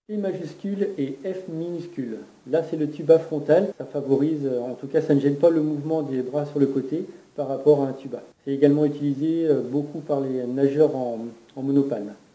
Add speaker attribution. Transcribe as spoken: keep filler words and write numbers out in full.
Speaker 1: T majuscule et F minuscule. Là, c'est le tuba frontal. Ça favorise, en tout cas, ça ne gêne pas le mouvement des bras sur le côté par rapport à un tuba. C'est également utilisé beaucoup par les nageurs en, en monopale.